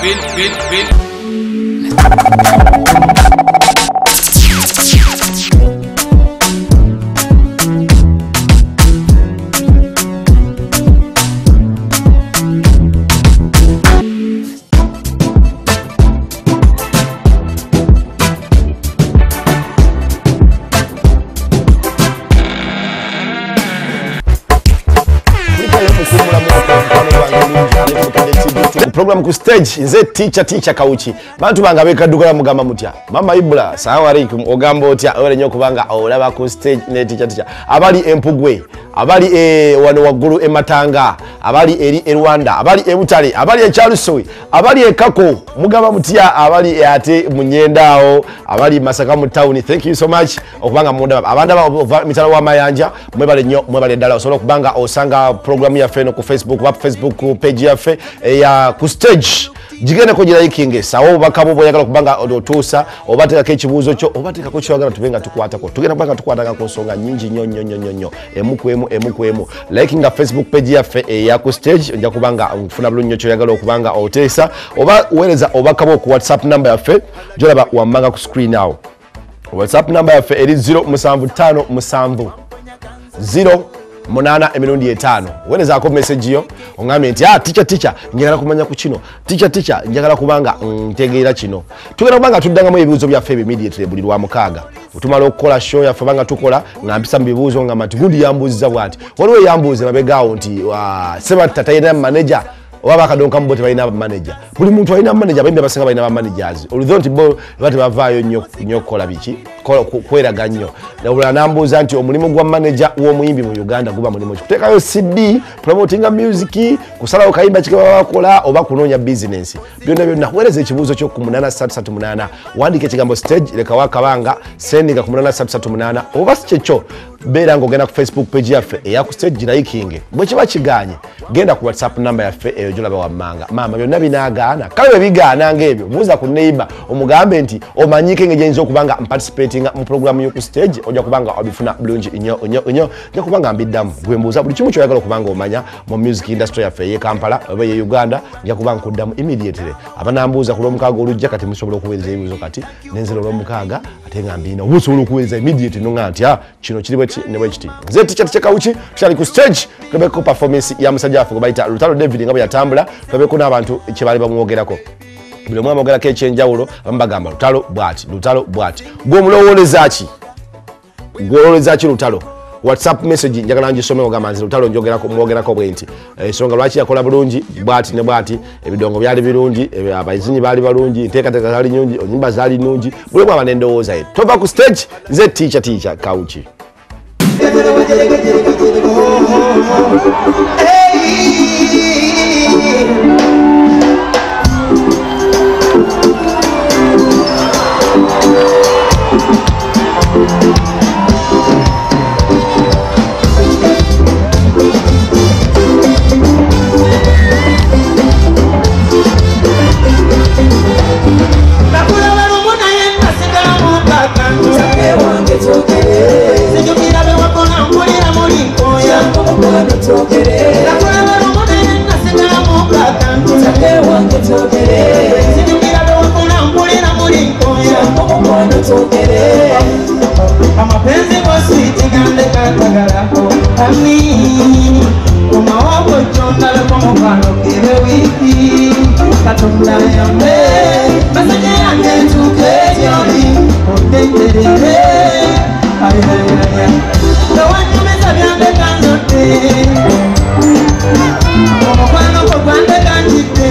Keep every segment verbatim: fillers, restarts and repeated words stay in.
Vin, Vin, Vin. Program ku stage nze teacher teacher Kauchi bantu banga bekadukala mugamba mutya mama Ibra assalamu alaikum ogamba otya ole nyo kubanga olaba ku stage ne teacher teacher abali empugwe abali e wano waguru e Matanga abali eri e Rwanda abali e Butale abali e Chalusoi abali e Kako mugamba mutya abali e ate munyendao abali Masaka mu town. Thank you so much okubanga munda abanda mitalo wa mayanja mwebale nyo mwebale dala osobola kubanga osanga program ya feno ku Facebook wa Facebook page ya fe ya ku stage jigene ko gira ikinge sawo bakabo boyagala kubanga odotusa obateka kechibuzo cho obateka ko chwagala tubenga tukwata ko tugenda kubanga tukwata ko nsonga nyingi nyo nyo nyo nyo emukwemu emukwemu liking ga Facebook page ya fe ya ku stage nja kubanga mfuna bulu nyo choyagala okubanga otesa oba weleza obakabo ku WhatsApp number ya fe jolaba wamanga ku screen now. WhatsApp number ya fe eri zero musanvu tano musanvu zero Monana emirundi etano. Weleza ko message yo ongamye nti ah teacher teacher njagala kumanya ku kino teacher teacher njagala kubanga ntegeera kino tugenda kubanga tuddanga mu ebibuzo bya febe immediately buli lwa mukaga utumala okukola show ya fabanga tukola ngambisa mbibuzo ngamati gundi yambuziza bwati waliwe yambuze mabegao nti sema tata yena manager waba kadonka mbote balina manager buli muntu alina manager bende basenga balina ba managers oludho nti bo bati bavaayo nnyo nnyo kola biki kwera ganyo na nambuza nti omulimu gwa manager wo muyimbi mu Uganda guba mulimu kutekayo C D promoting music kusala okayimba kike bakola oba kunonya business byonna byonna wereze ekibuzo kyo ku munana satu munana wandike kigambo stage leka wakabanga sendinga ku munana satu munana oba sicho bera ngogenda ku Facebook page yafe eya ku stage liking bwe kiba kiganye genda ku WhatsApp number yafe eyo jolaba wa manga mama byonna binagaana kale bigana ngebyo muza ku neighbor omugambe nti omanyike ngejenzo kubanga participating mu program yo ku stage oja kubanga obifuna bulungi inyo inyo inyo nja kubanga mbiddamu gwembuza buli kimu kyoyagala kubanga omanya mu music industry yafe ye Kampala oba ye Uganda nja kubanga kuddamu immediately abanambuza ku lomukaga olujja kati musobola okuweza ebibuzo kati nenzero lomukaga ate ngambina obusobola okuweza immediately no nganti ah kino kiri bwe ne bwe kiti nze teacher teacher Kauchi tushali ku stage twebeko performance ya musajja afu baita Lutalo David ngabo yatambula twebeko n'abantu kibali bamwogerako bile mwa mogera ke chenjawulo bambagamba Lutalo bwati Lutalo bwati gwo mulowoleza ki gwoloweza ki Lutalo WhatsApp message njagala njisome ogamanzi Lutalo njogerako mwogerako bwenti esonga lwachi yakola bulungi bwati ne bwati ebidongo byali birungi abayizinyi bali balungi nteka teka zali nyungi onyimba zali nungi bule mwa banendowoza ye toba ku stage ze teacher teacher Kauchi. Amapenzi kwa sweet gande katagarako ami umawapo chonda lepo mokano kire wiki katumla yambe masaje yange tukejori otenderere ay ay ay ay dawanyu meza byande kanzote omokano ko gwande kanjite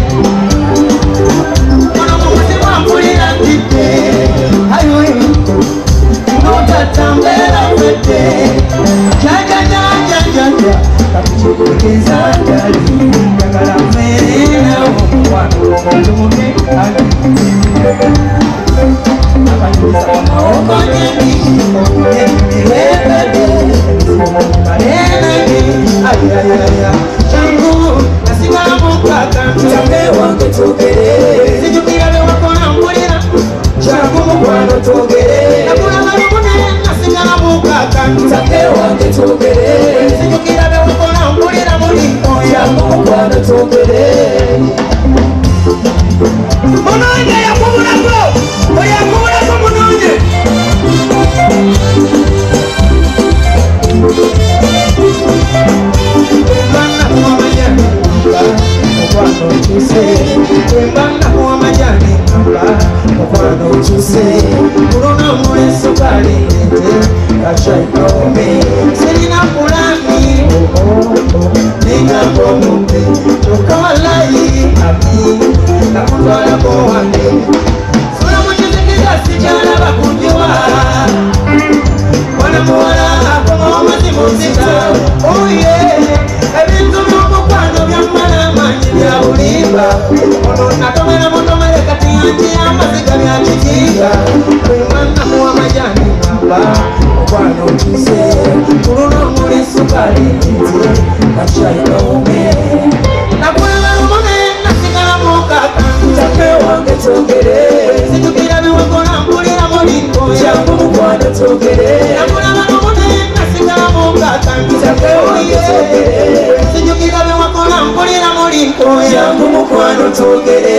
kono mumuti mwambulira kite ayo tambera fete jaja jaja jaja kapichukeza dali yagala merena wa ngombe ali abayuza okonye ni weka de marena ni ay ay ay changu nasinga mukaka chambe wange tokere sijukira le wakona mulira changu mkwano tokere nakula marumune nasinga mukaka chambe wange tokere sijukira le wakona mulira muliko changu mkwano tokere Munonye yakubulako oyakubulako munonye Wembana kuwa majani Okwano chuse Wembana kuwa majani Okwano chuse Kuruna mwe sukari Kachaikome Selina kulani Nina komumbe Tukawalai Ami Nakutwala kohane Sula mchizikisa sijana bakunjiwa Wana muwala Koma wamazi muzika Oh yeah Ebintu mukwano Byamana manyi Bya uliba Ono natomera mutomere Kati yanji Amaziga bya chijiga Wemana kuwa majani Mamba Okwano chuse Kuruno muli sukari Niti Kachaikome Nakwela umone Nasikala mukaka Chake wange chokere Situkira biwakona Mpulira muliko Changu mukwano chokere Nakwela umone Nasikala mukaka Chake wange chokere Situkira biwakona Mpulira muliko Changu mukwano chokere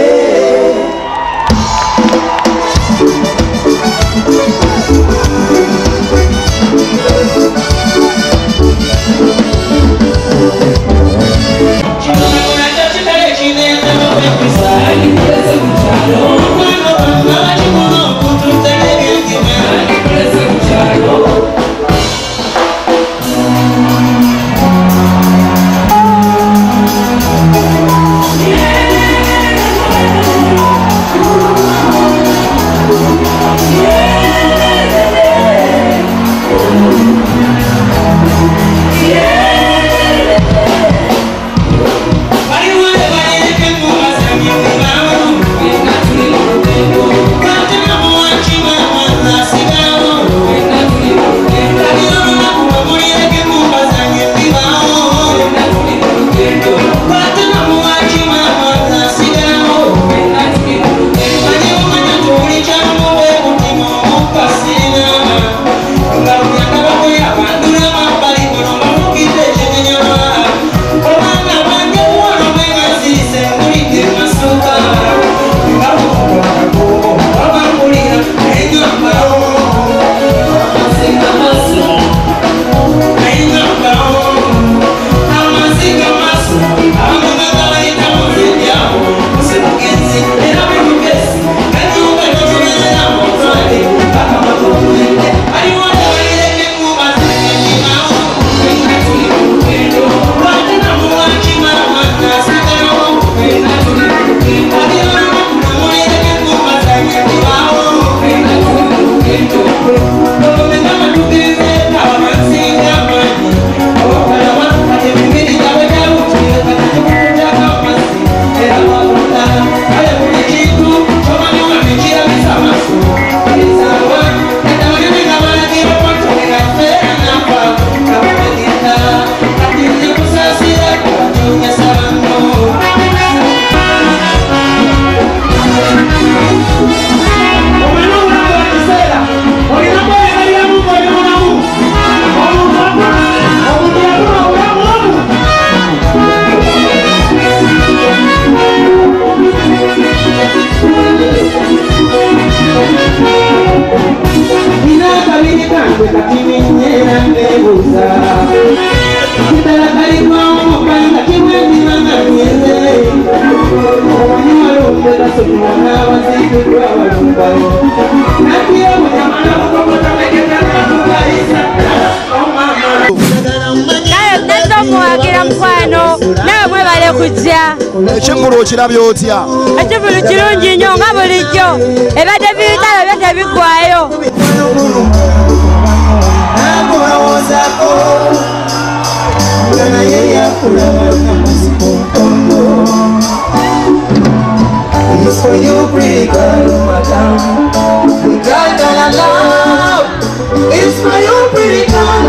Ekimulu okirabye otya? Ekimulu kirungi nnyo nga bulijjo ebadde biyitalo byete biggwayo. It's for you, pretty girl, madam. The girl that I love. It's for you, pretty girl.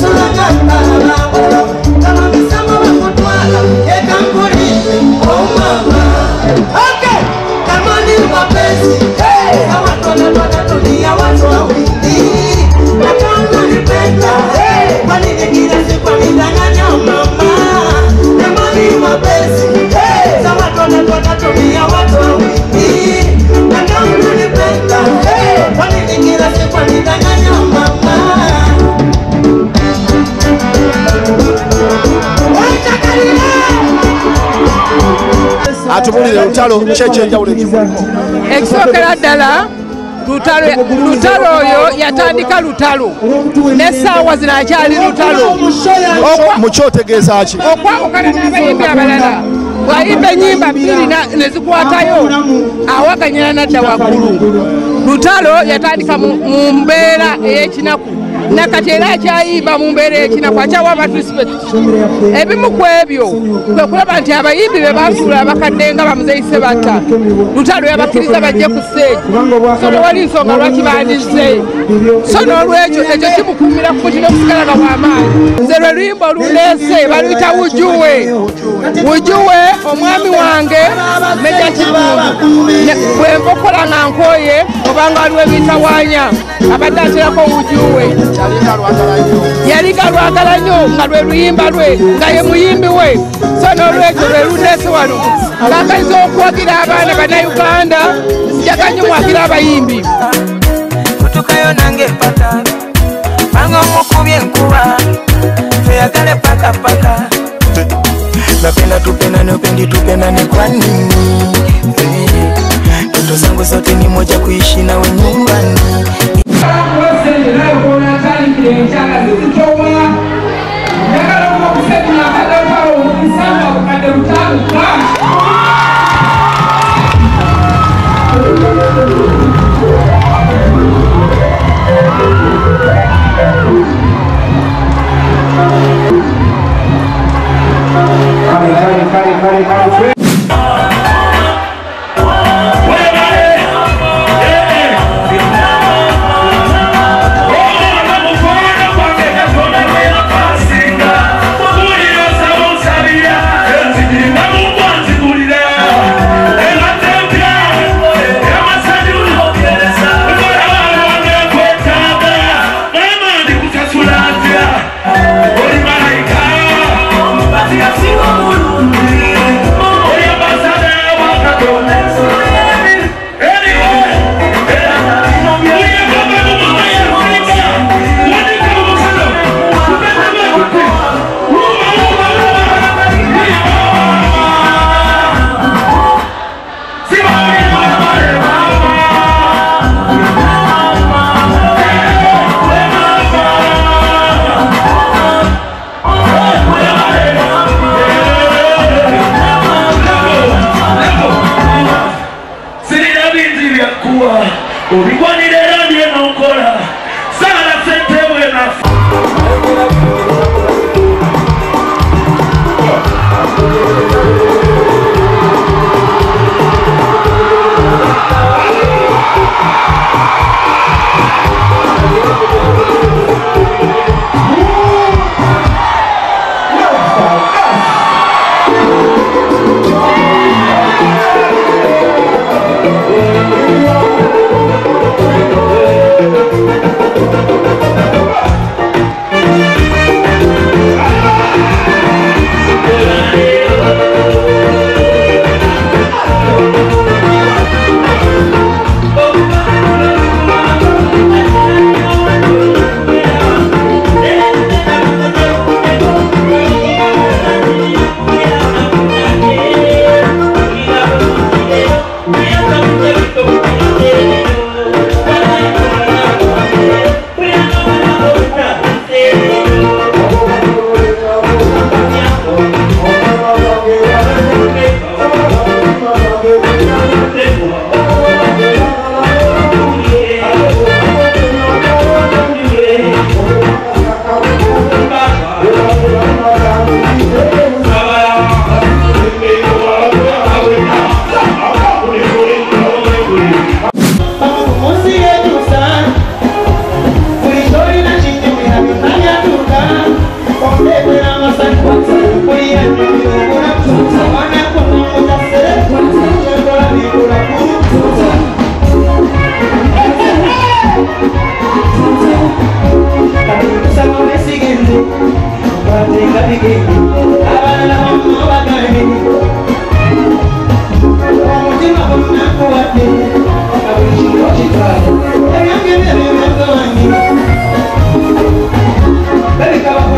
Oh my atubulire lutalo kyekyenjawulo ekimulimu. Ekisookera ddala lutalo oyo yatandika lutalo n'essaawa zino akyali lutalo. Mukyotegeeza ki? Okwawukana n'abayimbi abalala bw'ayimba ennyimba bbiri ne zikwatayo awakanyana n'adda waggulu. Lutalo yatandika mu mbeera ey'ekinaku nakati era akyayimba mu mbeera ey'ekinaku akyawa abantu respect. Ebimu ku ebyo kwe kulaba nti abayimbi be basuula abakadde nga bamuzeyise batta Lutalo yabakkiriza bajje ku stage so tewali nsonga lwaki bandizze so n'olwekyo ekyo kimukuumira ku muti n'okusigala nga w'amaanyi. Nze lwe luyimba oluleese baluyita Wujuwe. Wujuwe omwami wange Meja Kibungu bwe mpokola nga nkooye obanga waliwo ebitawanya abadde aterako Wujuwe yaliga lwagala nnyo nga lwe luyimba lwe nga ye muyimbi we so n'olwekyo lwe luleese wano kakaliza okuwagira abaana bannayuganda nsijaga nnyo mwagira abayimbi kutukayo nange paka panga omukubye enkuba tuyagale paka paka napenda tupendane upendi tupendane kwa nini ndoto zangu zote ni moja kuishi nawe nyumbani.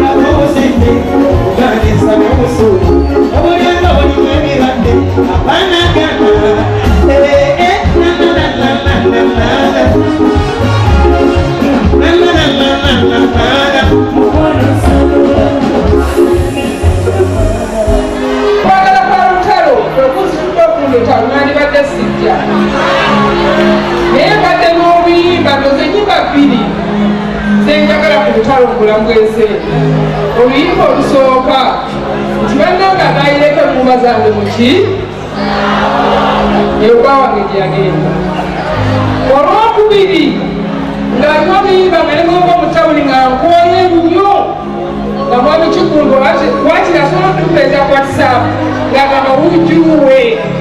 Bana enva zange muki ewuka wange gyeyagenda olwokubiri ng'aliwo biyimba nganegoba omutawuni nga nkooye nnyo nga mwami Kikundu wakiri asobola okutupeeza ku whatsapp ng'agamba wujuwe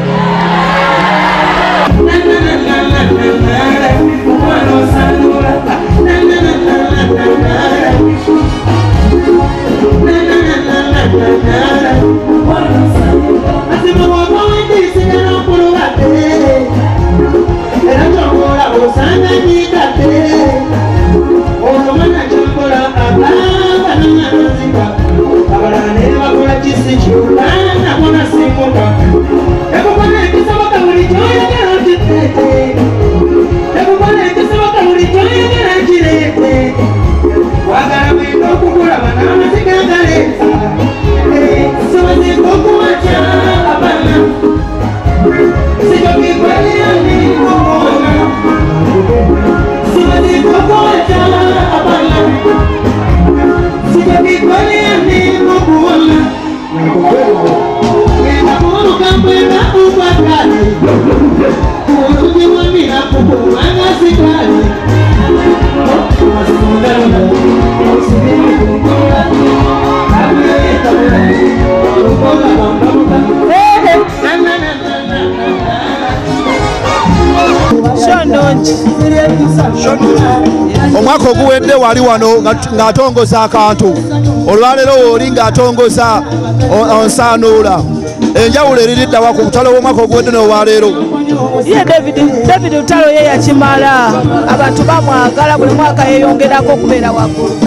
omwaka oguwedde wali wano ng'atongoza akantu olwaleero wooli ng'atongoza onsaanuula enjawulo eririddawa ku butalo bw'omwaka oguwedde n'olwaleero ye David David Lutalo ye yakimala abantu bamwagala buli mwaka yeeyongerako okubeera waggulu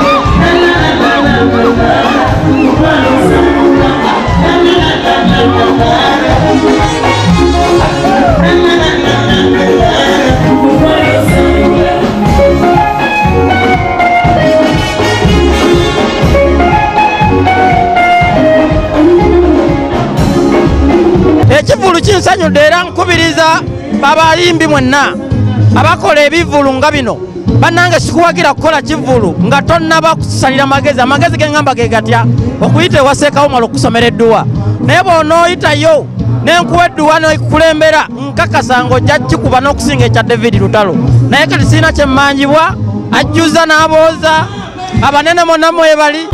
ekivulu kinsanyudde era nkubiriza abayimbi mwenna abakola ebivulu nga bino bannange sikuwagira kukola kivulu nga tonnaba kusalira amagezi amagezi gengamba ge gatya okuyita ewaseekawo mala okusomera edduwa naye bw'onooyitayo n'enkuwa edduwa n'ekulembera nkakasa ng'ojja kikuba n'okusinga ekya David Lutalo naye kati sirina kyemmanjibwa ajjuza n'abooza abanene monna mwebali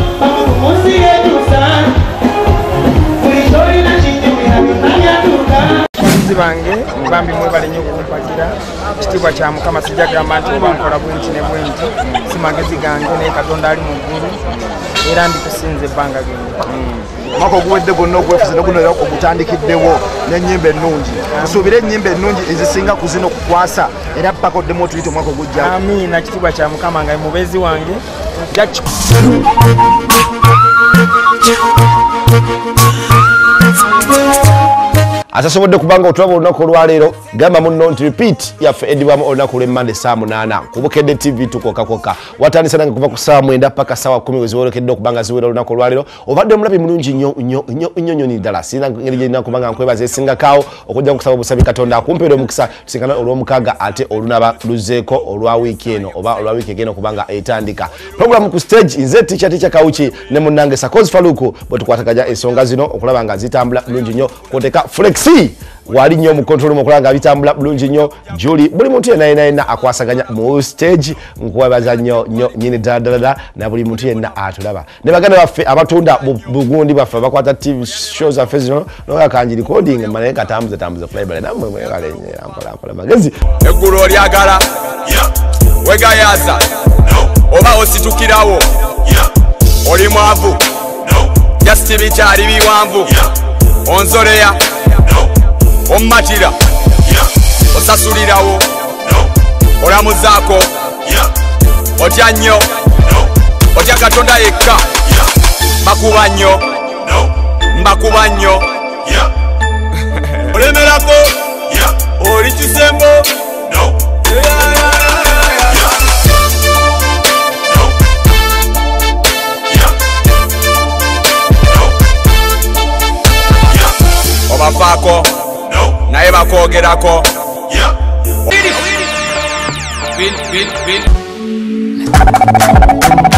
bange mbambi mwebale nnyo okumpagira ekitiibwa kya Mukama sijja gamba nti oba nkola bwenti ne bwenti si magezi gange naye Katonda ali mu ggulu era ndikusinza ebbanga genge omwaka oguwedde gonna ogwefuze ne guno era ogutandikiddewo n'ennyimba ennungi nsuubire ennyimba ennungi ezisinga ku zino kukwasa era paka oddemu otuyita omwaka ogujja amiina ekitiibwa kya Mukama nga mubeezi wange atasobodde kubanga otulaba olunaku olwaleero gamba muno nti repeat yaffe edibwamu olunaku lw'emmande saa munaana ku Bukedde T V tukokakoka watandise nange kuva ku saa mwenda paka saa kumi we ziwolekedde okubanga ziwera olunaku olwaleero obadde omulabi mulungi nnyo nnyo nnyo nnyo nnyo ddala sirina ngeri gyerina kubanga nkwebaza esingakaawo okujja kusaba obusabi Katonda akumpeera omukisa tusinkana olw'omukaaga ate olunaba luzeeko olwa wiiki eno oba olwa wiiki egenda okubanga etandika programu ku stage nze Teacher Teacher Kawuki ne munnange Sakozi Faluku bwe tukwataganya ensonga zino okulaba nga zitambula bulungi nnyo kwoteka flex wali nnyo mu control mu kulanga bitambula bulungi nnyo Julie buli muntu yenna yenna yenna akwasaganya mu stage nkwebaza nnyo nnyo nyini dadada na buli muntu yenna atulaba ne baganda baffe abatunda bugundi baffe bakwata T V shows affe zino no kanji recording mane katambuza tambuza playback namwe mwe kale nyera mpola mpola magezi eggulu olyagala wegayaza oba ositukirawo oli mwavu just bikyali biwanvu onzoleya ommatira osasulirawo olamuzaako otya nnyo otya Katonda yekka bakuba nnyo mbakuba nnyo olemerako oli kisembo obafaako naye bakwogerako Bin, bin, bin.